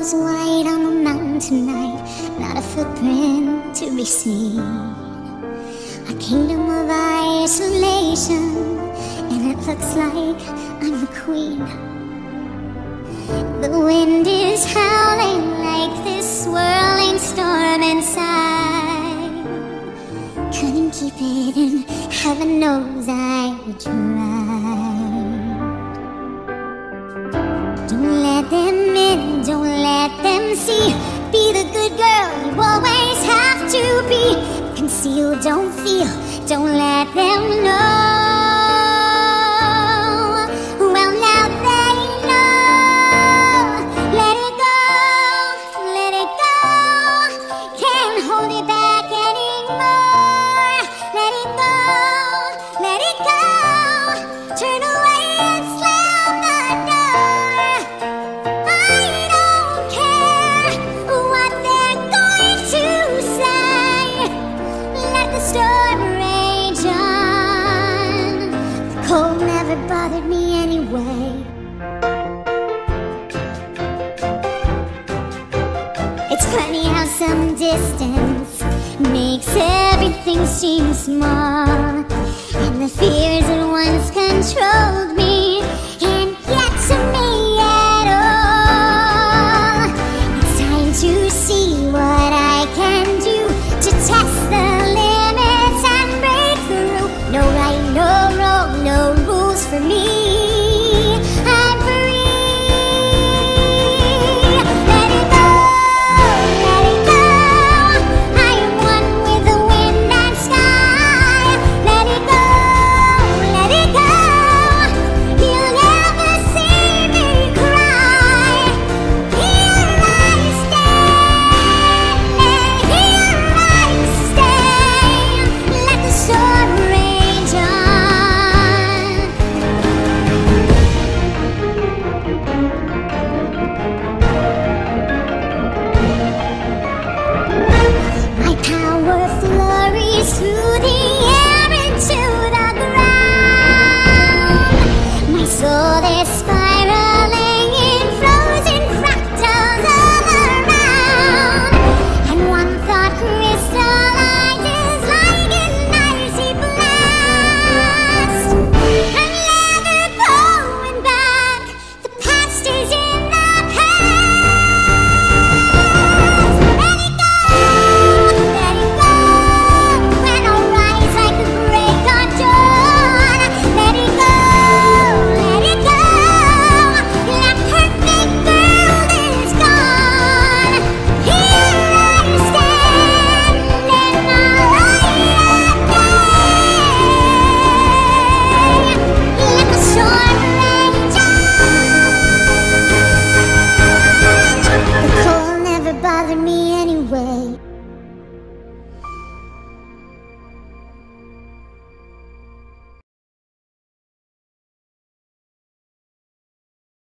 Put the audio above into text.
shadows white on the mountain tonight, not a footprint to be seen. A kingdom of isolation, and it looks like I'm the queen. The wind is howling like this swirling storm inside. Couldn't keep it in, heaven knows I tried. Don't let them in, don't let them see. Be the good girl you always have to be. Conceal, don't feel, don't let them know. Well, now they know. Let it go, let it go. Can't hold it back anymore. Let it go, let it go. Turn away and slam the door. I don't care what they're going to say. Let the storm rage on. The cold never bothered me anyway. It's funny how some distance makes everything seem small, and the fears that once controlled me